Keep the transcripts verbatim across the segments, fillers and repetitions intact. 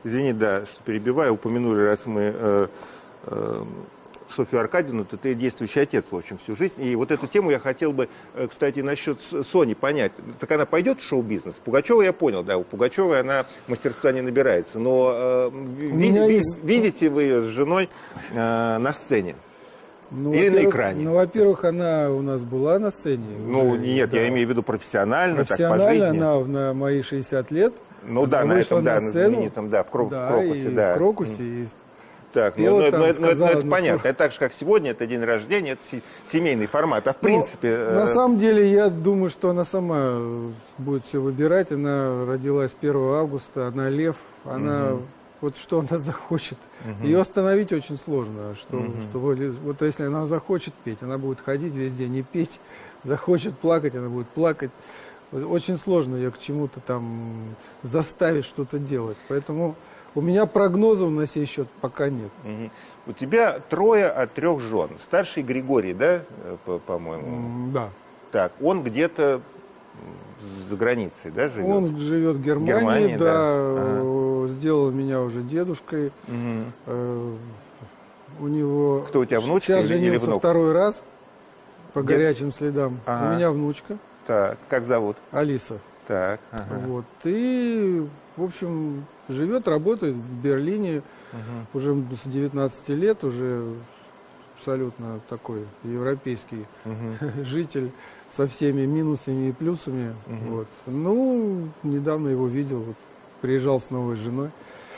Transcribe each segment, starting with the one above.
извини, да, что перебиваю, упомянули, раз мы э, э, Софью Аркадьевну, то ты действующий отец, в общем, всю жизнь. И вот эту тему я хотел бы, кстати, насчет Сони понять. Так она пойдет в шоу-бизнес? Пугачева я понял, да, у Пугачевой она мастерства не набирается. Но э, видите, есть... видите вы ее с женой э, на сцене? Ну, или на экране? Ну, во-первых, она у нас была на сцене. Ну, уже, нет, да. я имею в виду профессионально, профессионально, так, по жизни. она на мои шестьдесят лет. Ну да, на этом, да, на знаменитом, да, в, Крок, да, в Крокусе, и да. в Крокусе, и так, спела, ну, там, ну, сказала, ну, это, это ну, понятно. что... Это так же, как сегодня, это день рождения, это семейный формат. А в принципе... Ну, на самом деле, я думаю, что она сама будет все выбирать. Она родилась первого августа, она лев, она... Угу. Вот что она захочет. Угу. Ее остановить очень сложно. Что, угу. что, вот если она захочет петь, она будет ходить весь день и петь. Захочет плакать, она будет плакать. Очень сложно ее к чему-то там заставить что-то делать. Поэтому у меня прогнозов на сей счет пока нет. Угу. У тебя трое от трех жен. Старший Григорий, да, по-моему? Да. Так, он где-то за границей, да, живет? Он живет в Германии, Германии, да. да. Ага. Сделал меня уже дедушкой. Угу. Э, у него... Кто у тебя, внучка сейчас или, женился или внук? Второй раз по Где? горячим следам. Ага. У меня внучка. Так, как зовут? Алиса. Так. Ага. Вот. И, в общем, живет, работает в Берлине угу. уже с девятнадцати лет, уже абсолютно такой европейский угу. житель со всеми минусами и плюсами. Угу. Вот. Ну, недавно его видел, вот, приезжал с новой женой.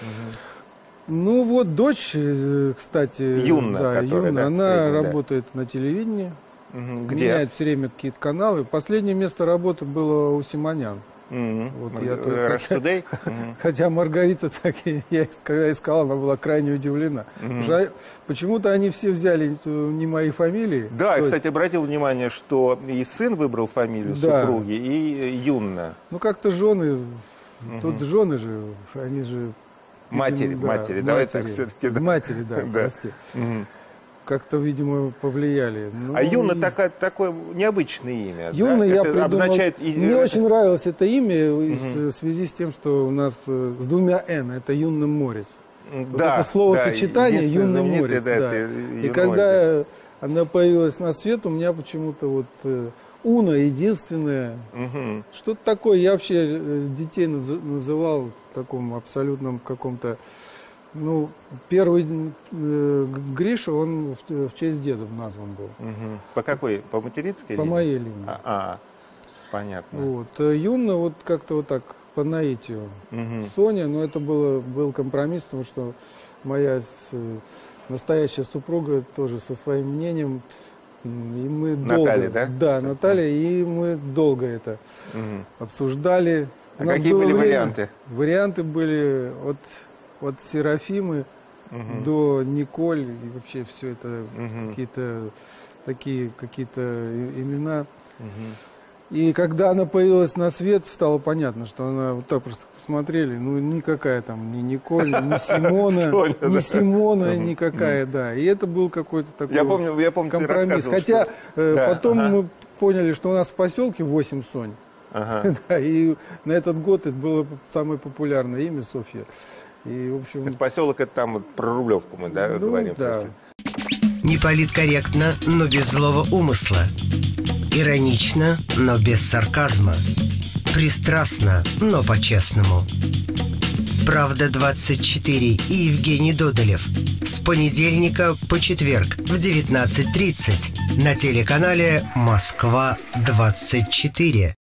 Угу. Ну вот, дочь, кстати, Юна, да, которая, Юна, да, она средняя, работает да. на телевидении. Угу. Где? Меняет все время какие-то каналы. Последнее место работы было у Симонян. Mm-hmm. Вот я тут, хотя, mm-hmm. хотя Маргарита, так и, я когда искала, она была крайне удивлена. Mm-hmm. Почему-то они все взяли не мои фамилии. Да, и, есть... кстати, обратил внимание, что и сын выбрал фамилию да. супруги, и Юнна. Ну, как-то жены, mm-hmm. тут жены же, они же... Матери, видимо, матери, да, давай матери, так все-таки. Да. Матери, да, да. прости. Mm-hmm. Как-то, видимо, повлияли. Ну, а Юна и... такое, такое необычное имя. Юна, да? я это придумал... обозначает... Мне очень нравилось это имя угу. в связи с тем, что у нас с двумя «н» это Юнна Морец. Да, вот это словосочетание да, Юнна Морец. Да, да. И Юн когда Морец. Она появилась на свет, у меня почему-то вот Уна единственная. Угу. Что-то такое. Я вообще детей называл в таком абсолютном каком-то... Ну, первый э, Гриша, он в, в честь деда назван был. Угу. По какой? По материнской? По линии? моей линии. А, а понятно. Вот. Юнна вот как-то вот так по наитию. Угу. Соня, но это было, был компромисс, потому что моя с, настоящая супруга тоже со своим мнением. И мы Наталья, долго, да? Да, Наталья, и мы долго это угу. обсуждали. А какие были время, варианты? Варианты были от... От Серафимы угу. до Николь, и вообще все это угу. какие-то такие какие-то имена. Угу. И когда она появилась на свет, стало понятно, что она вот так просто посмотрели, ну никакая там ни Николь, ни Симона, ни Симона никакая, да. И это был какой-то такой я помню, я помню, компромисс. Хотя потом мы поняли, что у нас в поселке восемь Сонь. Ага. Да, и на этот год это было самое популярное имя Софья. И, в общем... Это поселок, это там вот, про Рублевку мы, да, ну, говорим. Да. Неполиткорректно, но без злого умысла. Иронично, но без сарказма. Пристрастно, но по-честному. Правда двадцать четыре и Евгений Додолев. С понедельника по четверг в девятнадцать тридцать на телеканале Москва двадцать четыре.